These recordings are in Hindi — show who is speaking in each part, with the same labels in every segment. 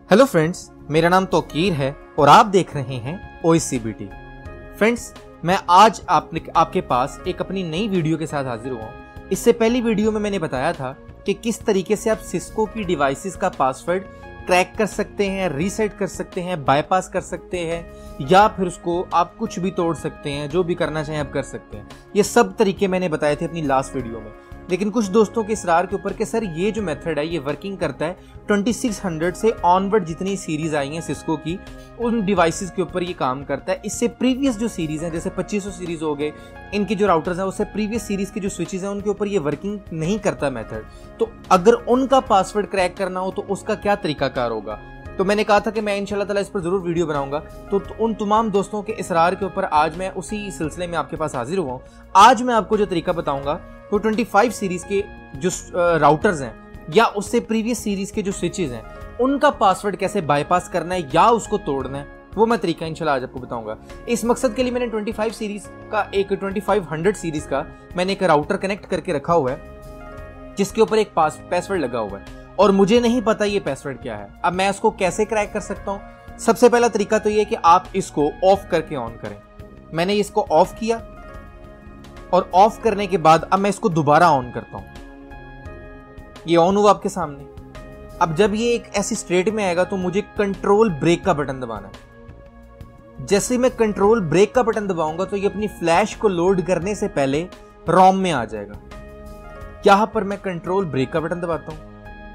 Speaker 1: हेलो फ्रेंड्स, मेरा नाम तौकीर है और आप देख रहे हैं OSCBT। फ्रेंड्स, मैं आज आपके पास एक अपनी नई वीडियो के साथ हाजिर हुआ हूँ। इससे पहली वीडियो में मैंने बताया था कि किस तरीके से आप सिस्को की डिवाइसेस का पासवर्ड क्रैक कर सकते हैं, रीसेट कर सकते हैं, बाईपास कर सकते हैं या फिर उसको आप कुछ भी तोड़ सकते हैं। जो भी करना चाहें आप कर सकते हैं। ये सब तरीके मैंने बताए थे अपनी लास्ट वीडियो में। लेकिन कुछ दोस्तों के इसरार के ऊपर कि सर ये जो मेथड है ये वर्किंग करता है 2600 से ऑनवर्ड जितनी सीरीज आई हैं सिस्को की उन डिवाइसेस के ऊपर ये काम करता है। इससे प्रीवियस जो सीरीज हैं जैसे 2500 सीरीज हो गए, इनके जो राउटर्स हैं उससे प्रीवियस सीरीज के जो स्विचेस हैं उनके ऊपर ये वर्किंग नहीं करता मेथड। तो अगर उनका पासवर्ड क्रैक करना हो तो उसका क्या तरीकाकार होगा। तो मैंने कहा था कि मैं इंशाल्लाह ताला इस पर जरूर वीडियो बनाऊंगा। तो उन तमाम दोस्तों के इसरार के ऊपर आज मैं उसी सिलसिले में आपके पास हाजिर हुआ हूँ। आज मैं आपको जो तरीका बताऊंगा तो 25 सीरीज के जो राउटर्स हैं या उससे प्रीवियस सीरीज के जो स्विचेस हैं उनका पासवर्ड कैसे बाईपास करना है या उसको तोड़ना है, वो मैं तरीका इंशाल्लाह आज आपको बताऊंगा। इस मकसद के लिए मैंने 25 सीरीज का एक 2500 सीरीज का मैंने एक राउटर कनेक्ट करके रखा हुआ है जिसके ऊपर एक पासवर्ड लगा हुआ है और मुझे नहीं पता ये पासवर्ड क्या है। अब मैं इसको कैसे क्रैक कर सकता हूं? सबसे पहला तरीका तो ये कि आप इसको ऑफ करके ऑन करें। मैंने इसको ऑफ किया और ऑफ करने के बाद अब मैं इसको दोबारा ऑन करता हूं। ये ऑन हुआ आपके सामने। अब जब ये एक ऐसी स्टेट में आएगा तो मुझे कंट्रोल ब्रेक का बटन दबाना है। जैसे मैं कंट्रोल ब्रेक का बटन दबाऊंगा तो ये अपनी फ्लैश को लोड करने से पहले रोम में आ जाएगा। यहां पर मैं कंट्रोल ब्रेक का बटन दबाता हूं।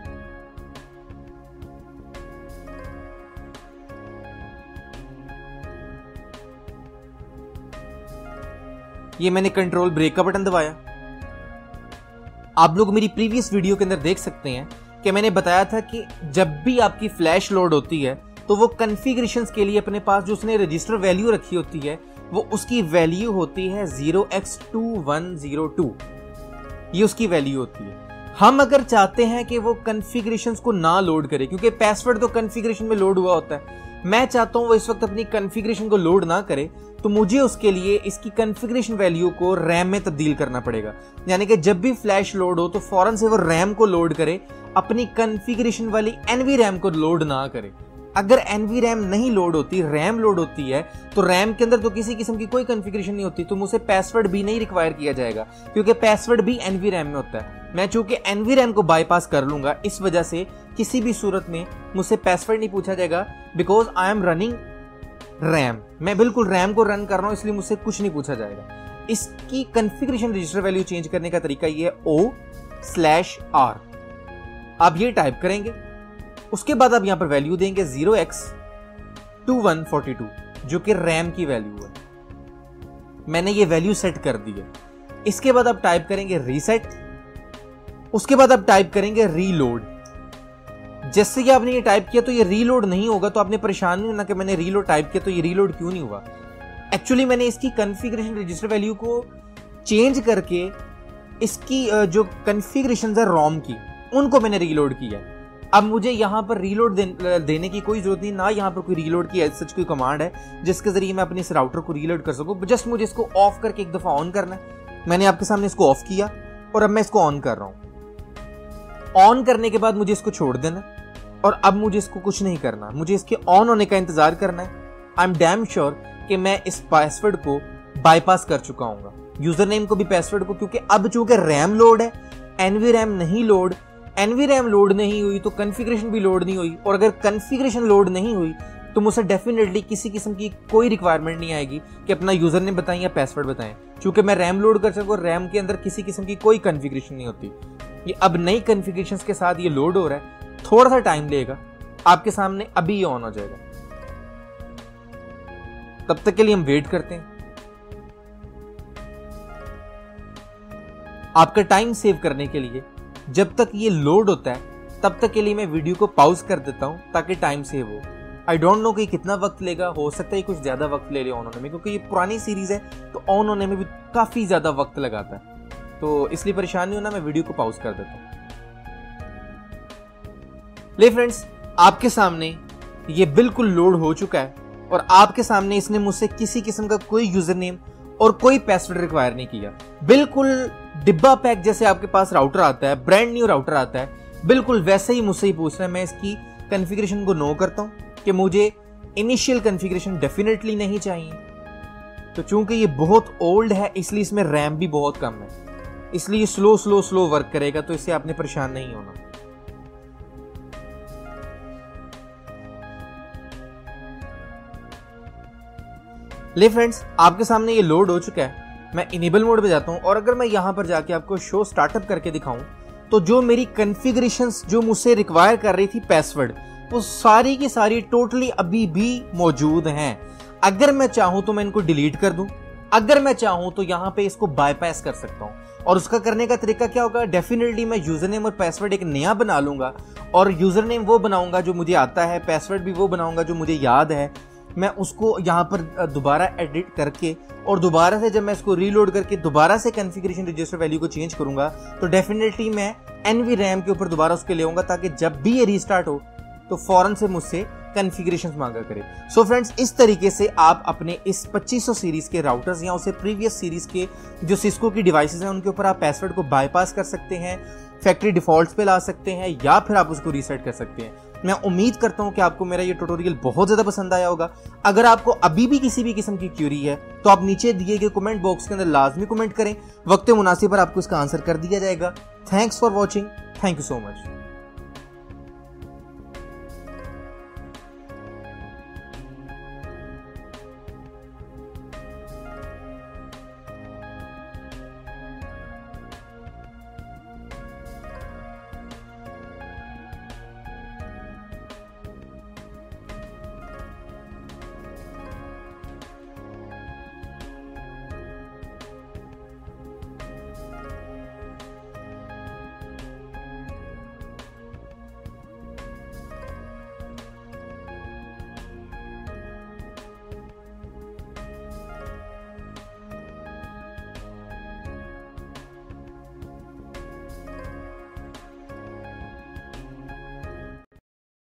Speaker 1: ये मैंने कंट्रोल ब्रेक का बटन दबाया। आप लोग मेरी प्रीवियस वीडियो के अंदर देख सकते हैं कि मैंने बताया था कि जब भी आपकी फ्लैश लोड होती है तो वो कॉन्फ़िगरेशंस के लिए अपने पास जो उसने रजिस्टर वैल्यू रखी होती है वो उसकी वैल्यू होती है 0x2102। ये उसकी वैल्यू होती है। हम अगर चाहते हैं कि वो कॉन्फ़िगरेशंस को ना लोड करे, क्योंकि पासवर्ड तो कॉन्फ़िगरेशन में लोड हुआ होता है, मैं चाहता हूं वो इस वक्त अपनी कॉन्फ़िगरेशन को लोड ना करे, तो मुझे उसके लिए इसकी कॉन्फ़िगरेशन वैल्यू को रैम में तब्दील करना पड़ेगा। यानी कि जब भी फ्लैश लोड हो तो फौरन से वो रैम को लोड करे, अपनी कॉन्फ़िगरेशन वाली एनवी रैम को लोड ना करे। अगर एनवी रैम नहीं लोड होती, रैम लोड होती है, तो रैम के अंदर तो किसी किस्म की कोई कॉन्फ़िगरेशन नहीं होती, तो मुझसे पासवर्ड भी नहीं रिक्वायर किया जाएगा क्योंकि पासवर्ड भी एनवी रैम में होता है। मैं चूंकि एनवी रैम को बाईपास कर लूंगा, इस वजह से किसी भी सूरत में मुझसे पासवर्ड नहीं पूछा जाएगा, because I am running RAM. मैं बिल्कुल रैम को रन कर रहा हूं, इसलिए मुझसे कुछ नहीं पूछा जाएगा। इसकी कॉन्फ़िगरेशन रजिस्टर वैल्यू चेंज करने का तरीका ये है O/R। आप ये टाइप करेंगे, उसके बाद आप यहां पर वैल्यू देंगे 0x2142 जो कि रैम की वैल्यू है। मैंने ये वैल्यू सेट कर दी है। इसके बाद आप टाइप करेंगे रीसेट, उसके बाद आप टाइप करेंगे रीलोड। जैसे कि आपने ये टाइप किया तो ये रीलोड नहीं होगा, तो आपने परेशान नहीं होना कि मैंने रीलोड टाइप किया तो ये रीलोड क्यों नहीं हुआ। एक्चुअली मैंने इसकी कॉन्फ़िगरेशन रजिस्टर वैल्यू को चेंज करके इसकी जो कॉन्फ़िगरेशंस है रोम की उनको मैंने रीलोड किया। अब मुझे यहां पर रीलोड देने की कोई जरूरत नहीं, ना यहां पर कोई रीलोड की सच कोई कमांड है जिसके जरिए मैं अपने इस राउटर को रीलोड कर सकूं। जस्ट मुझे इसको ऑफ करके एक दफा ऑन करना है। मैंने आपके सामने इसको ऑफ किया और अब मैं इसको ऑन कर रहा हूं। ऑन करने के बाद मुझे इसको छोड़ देना और अब मुझे इसको कुछ नहीं करना, मुझे इसके ऑन होने का इंतजार करना है। आई एम डैम श्योर कि मैं इस पासवर्ड को बाईपास कर चुका हूँ, यूजर नेम को भी पासवर्ड को, क्योंकि अब चूंकि रैम लोड है, एनवी रैम नहीं लोड, एनवी रैम लोड नहीं हुई तो कॉन्फ़िगरेशन भी लोड नहीं हुई, और अगर कॉन्फ़िगरेशन लोड नहीं हुई तो मुझसे डेफिनेटली किसी किस्म की कोई रिक्वायरमेंट नहीं आएगी कि अपना यूजर नेम बताएं या पासवर्ड बताएं। चूंकि मैं रैम लोड कर सकूं, रैम के अंदर किसी किस्म की कोई कॉन्फ़िगरेशन नहीं होती। ये अब नई कॉन्फ़िगरेशंस के साथ ये लोड हो रहा है, थोड़ा सा टाइम लेगा, आपके सामने अभी ये ऑन हो जाएगा। तब तक के लिए हम वेट करते हैं। आपका टाइम सेव करने के लिए जब तक ये लोड होता है तब तक के लिए मैं वीडियो को पॉज कर देता हूं ताकि टाइम सेव हो। आई डोंट नो कि कितना वक्त लेगा, हो सकता है कुछ ज्यादा वक्त ले ले ऑन होने में, क्योंकि ये पुरानी सीरीज है तो ऑन होने में भी काफी ज्यादा वक्त लगाता है, तो इसलिए परेशान नहीं होना, मैं वीडियो को पॉज कर देता हूं। ले फ्रेंड्स, आपके सामने ये बिल्कुल लोड हो चुका है और आपके सामने इसने मुझसे किसी किस्म का कोई यूजर नेम और कोई पासवर्ड रिक्वायर नहीं किया। बिल्कुल डिब्बा पैक जैसे आपके पास राउटर आता है, ब्रांड न्यू राउटर आता है, बिल्कुल वैसे ही मुझसे ही पूछ रहा है मैं इसकी कॉन्फ़िगरेशन को नो करता हूँ कि मुझे इनिशियल कॉन्फ़िगरेशन डेफिनेटली नहीं चाहिए। तो चूंकि ये बहुत ओल्ड है इसलिए इसमें रैम भी बहुत कम है, इसलिए स्लो वर्क करेगा, तो इससे आपने परेशान नहीं होना। ले फ्रेंड्स, आपके सामने ये लोड हो चुका है। मैं इनेबल मोड पे जाता हूं और अगर मैं यहां पर जाके आपको शो स्टार्टअप करके दिखाऊं तो जो मेरी कॉन्फ़िगरेशंस जो मुझसे रिक्वायर कर रही थी पासवर्ड, वो सारी की सारी टोटली अभी भी मौजूद हैं। अगर मैं चाहूं तो मैं इनको डिलीट कर दूं, अगर मैं चाहूं तो यहां पे इसको बायपास कर सकता हूं। और उसका करने का तरीका क्या होगा, डेफिनेटली मैं यूजर नेम और पासवर्ड एक नया बना लूंगा और यूजर नेम वो बनाऊंगा जो मुझे आता है, पासवर्ड भी वो बनाऊंगा जो मुझे याद है। मैं उसको यहाँ पर दोबारा एडिट करके और दोबारा से जब मैं इसको रीलोड करके दोबारा से कॉन्फ़िगरेशन रजिस्टर वैल्यू को चेंज करूंगा तो डेफिनेटली मैं एनवी रैम के ऊपर दोबारा उसके ले आऊंगा, ताकि जब भी ये रीस्टार्ट हो तो फौरन से मुझसे कॉन्फ़िगरेशंस मांगा करे। सो फ्रेंड्स, इस तरीके से आप अपने इस 2500 सीरीज के राउटर्स या उसे प्रीवियस सीरीज के जो सिस्को की डिवाइसेस हैं उनके ऊपर आप पासवर्ड को बायपास कर सकते हैं, फैक्ट्री डिफॉल्ट्स पे ला सकते हैं या फिर आप उसको रीसेट कर सकते हैं। मैं उम्मीद करता हूं कि आपको मेरा ये ट्यूटोरियल बहुत ज्यादा पसंद आया होगा। अगर आपको अभी भी किसी भी किस्म की क्यूरी है तो आप नीचे दिए गए कमेंट बॉक्स के अंदर लाजमी कमेंट करें, वक्त मुनासिब पर आपको इसका आंसर कर दिया जाएगा। Thanks for watching, thank you so much.